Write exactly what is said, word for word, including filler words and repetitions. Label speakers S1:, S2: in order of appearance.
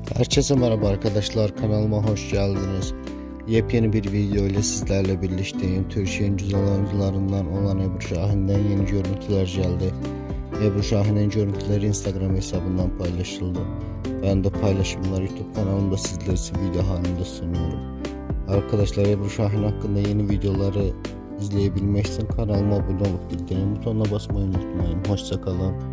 S1: Herkese merhaba arkadaşlar, kanalıma hoş geldiniz. Yepyeni bir video ile sizlerle birlikteyim. Türkiye'nin güzel oyuncularından olan Ebru Şahin'den yeni görüntüler geldi. Ebru Şahin'in görüntüleri Instagram hesabından paylaşıldı. Ben de paylaşımları YouTube kanalımda sizler için video halinde sunuyorum. Arkadaşlar, Ebru Şahin hakkında yeni videoları izleyebilmek için kanalıma abone olup bildirim butonuna basmayı unutmayın. Hoşça kalın.